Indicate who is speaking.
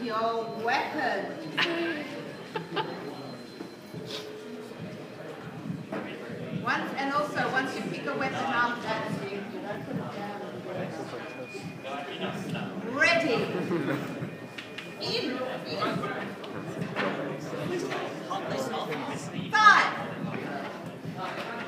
Speaker 1: your weapon. Once you pick a weapon up, that's it. Ready. In. 5.